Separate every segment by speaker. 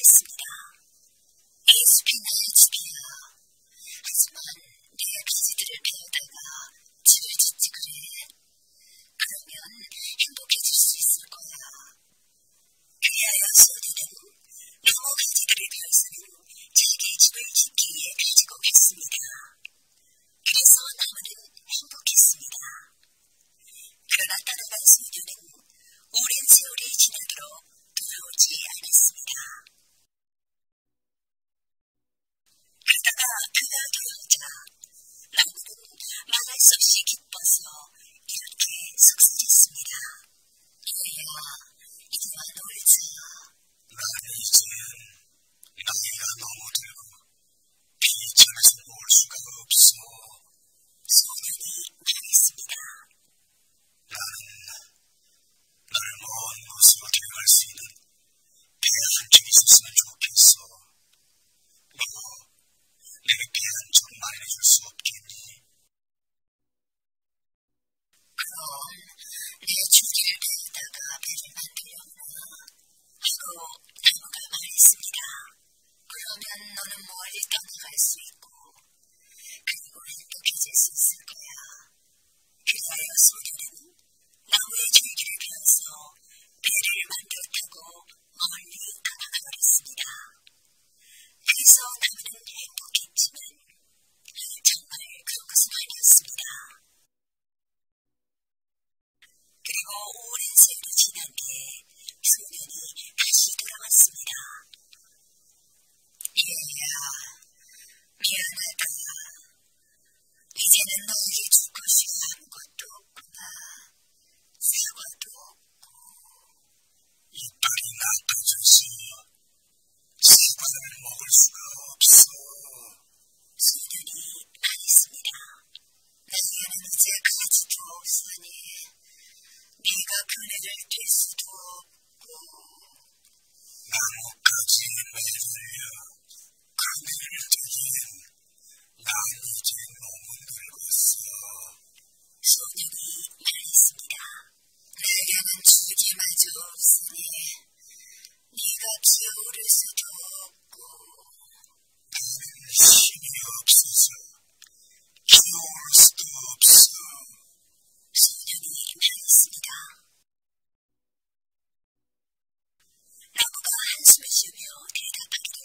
Speaker 1: 말했습니다. 이 숲이 나의 집이야. 하지만 네가 가지들을 베어다가 집을 짓지 그래. 그러면 행복해질 수 있을 거야. 그리하여 소년은 나무 가지들을 베어서는 자기의 집을 짓기 위해 가지고 갔습니다. 그래서 나무는 행복했습니다. 그러나 따라간 소년은 오랜 세월이 지나도록 돌아오지 않았습니다. 그러다가 그가 돌아오자 나무는 말할 수 없이 기뻐서 이렇게 속삭였습니다. 얘야, 이리와 놀자.
Speaker 2: 나는 이젠 나이가 너무 들고 비천에서 놓을 수가 없어.
Speaker 1: 소년이 말했습니다.
Speaker 2: 나는 널 먼 곳으로 데려갈 수 있는 배 한 척 있었으면 좋겠어. 너 내게 배 한 척 마련해줄 수 없겠니?
Speaker 1: 그럼 내 줄기를 베어다가 배를 만들려나 하고 나무가 말했습니다. 그러면 너는 멀리 떠나갈 수 있고 그리고 행복해질 수 있을 거야. 그리하여 소년은 나무의 줄기를 베어서 배를 만들어 타고 멀리 떠나가 버렸습니다. 그래서 나무는 행복했지만 정말 그런 것은 아니었습니다. 그리고 오랜 세월이 지난 뒤에 소년이 다시 돌아왔습니다. 얘야, 미안하다. 이제는 너에게 줄 것이 아무것도 없구나. 사과도 없고.
Speaker 2: 이빨이 나빠져서 사과를 먹을 수가 없어.
Speaker 1: 소년이 말했습니다. 나에게는 이제 가지도 없으니 네가 그네를 뗄 수도 없고.
Speaker 2: 나뭇가지 매달려 그네를 뜨기엔 난 이제 너무 늙었어.
Speaker 1: 소년이 말했습니다. 내게는 줄기마저 없으니 네가 기어오를 수도 없고.
Speaker 2: 나는 힘이 없어서 기어올 수도 없어.
Speaker 1: 소년이 말했습니다. 나무가 한숨을 쉬며 대답하기를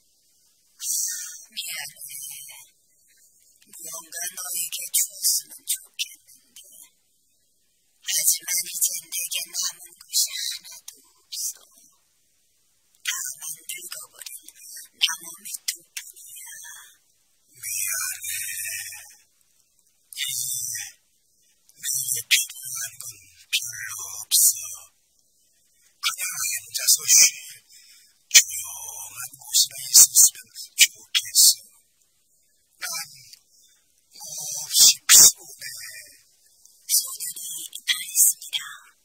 Speaker 1: 미안해. 무언가 너에게 주었으면 좋겠는데 하지만 이제 내게 남은 것이 하나도 없어. 다만 늙어버린 나무 밑둥뿐이야.
Speaker 2: 미안해. 내게 필요한 건 별로 없어. 그냥 앉아서 쉴 조용한 곳이나 있었으면 좋겠어. 난 몹시 피곤해.
Speaker 1: 소년이 말했습니다.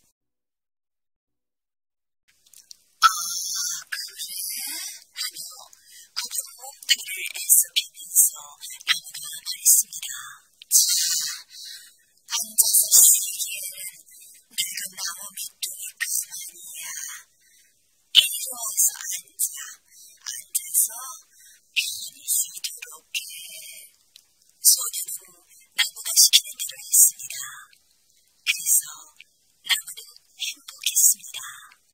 Speaker 1: 아, 그래? 하며 구경 몸뚱이를 애써 피면서 나무가 말했습니다. 자, 앉아서 쉬기에는 늙은 나무 밑둥이 그만이야. 이리 와서 앉아. 앉아서 편히 쉬도록 해. 소년은 나무가 시키는 대로 했습니다. 그래서 나무는 행복했습니다.